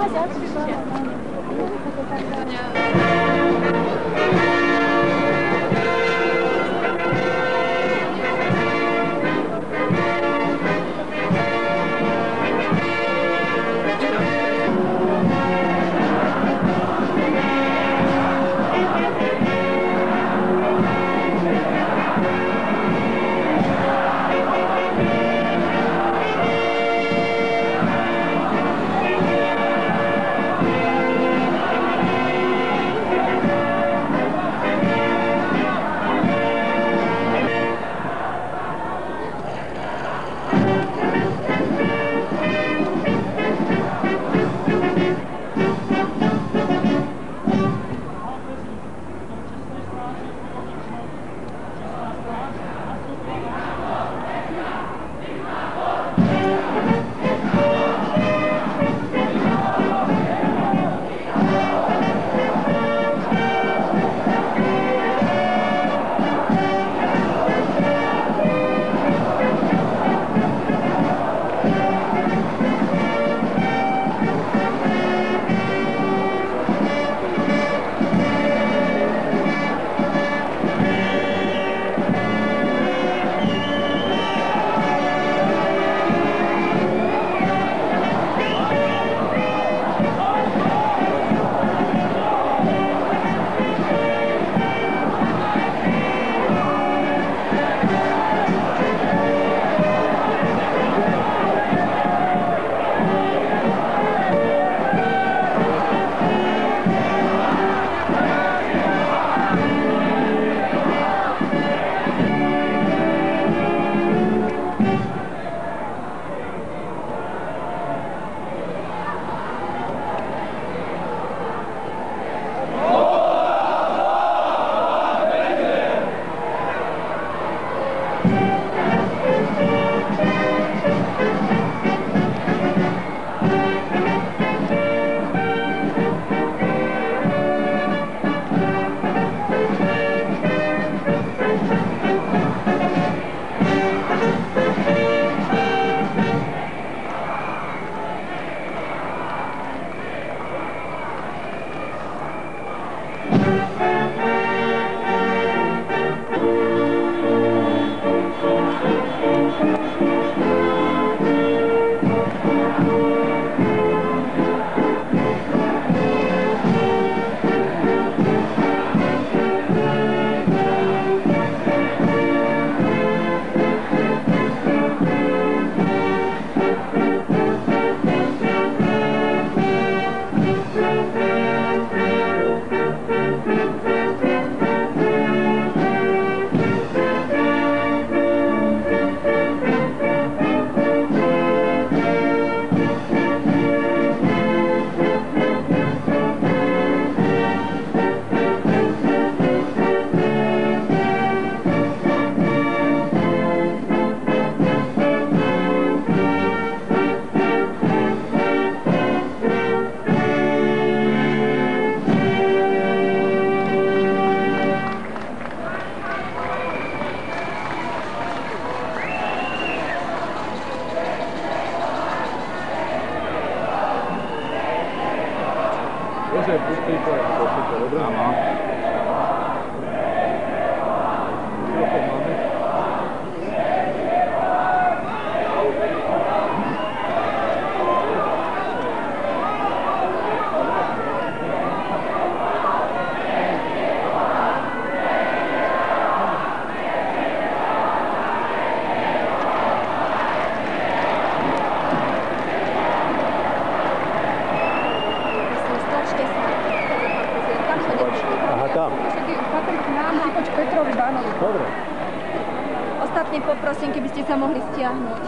Poprosím, keby ste sa mohli stiahnuť.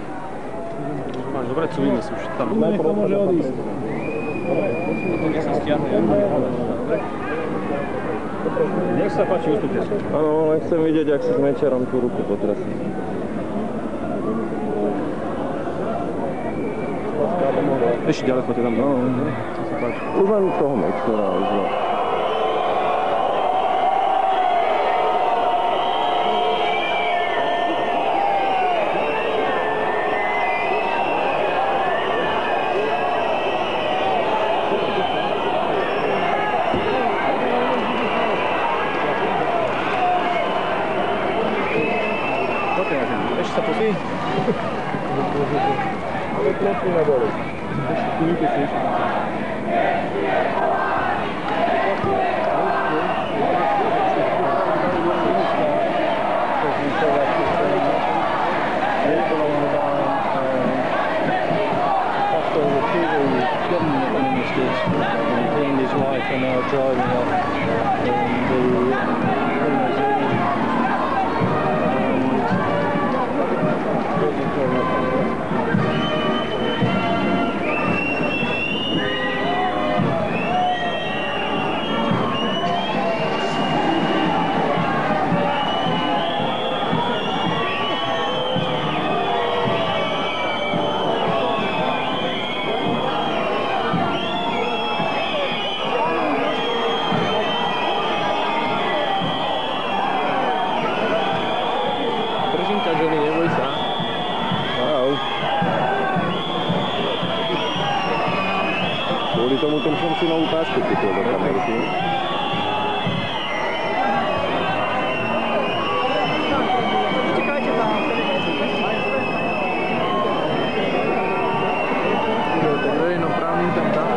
Dobre, cuvíme si už tam. Nech to môže odísť. Potom nech sa stiahne. Nech sa páči, ustúpte sa. Áno, len chcem vidieť, ak si s mečerom tú ruku potrasí. Ešte ďalej poďte tam. No, sa páči. Už len toho mečera, už len. Díky. Ale klopy neboli. Díky si. He and his wife are now driving off Kvôli tomu som si novú pásku kúpil do kamerky. verejnoprávnym tam dá.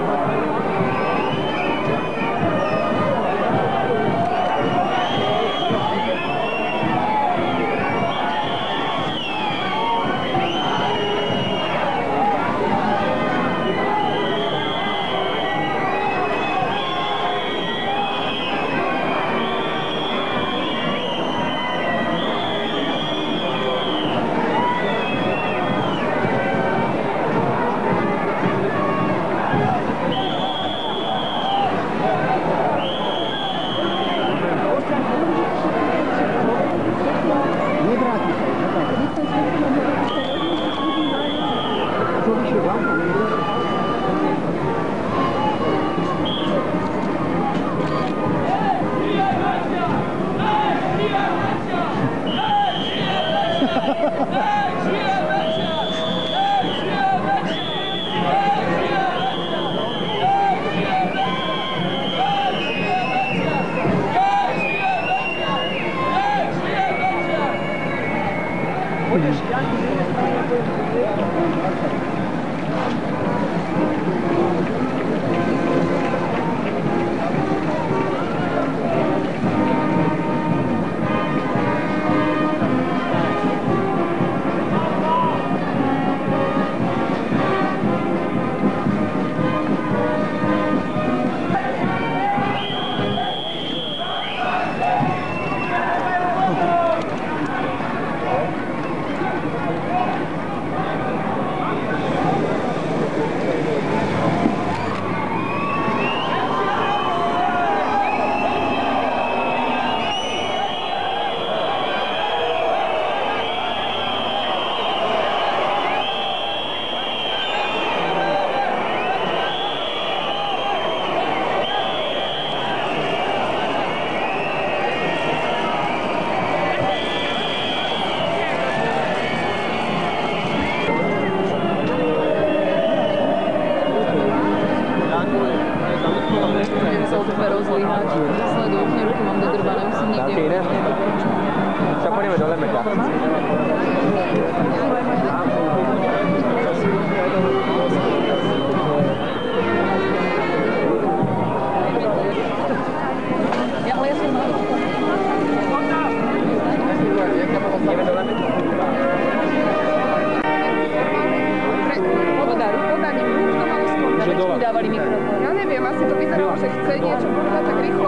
Dávali mikrofón. Ja neviem, asi to vyzeralo, že chce niečo povedať tak rýchlo.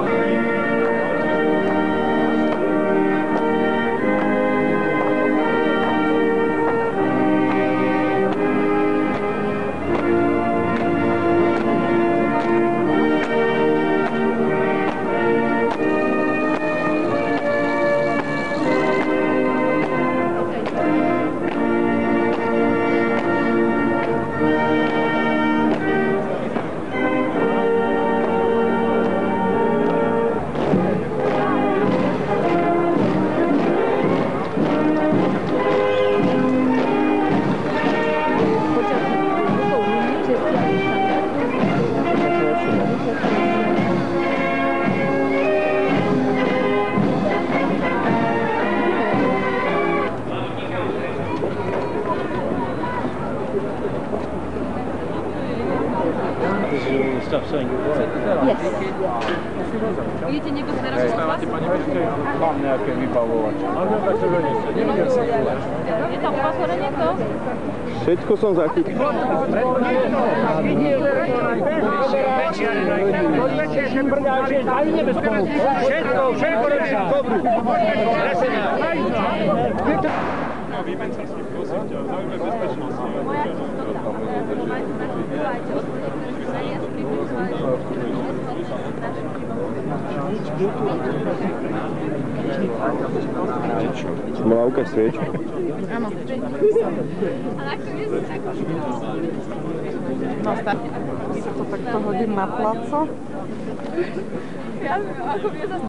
stuff saying you're right. Yes. Idete niekto teraz pozvať? Mám nejaké vybavovače. Je tam u vás hore niekto? Všetko som zachytil. Smolávka svieč. Áno. No, tak. To takto hodím na placo. Ja, ako mne zase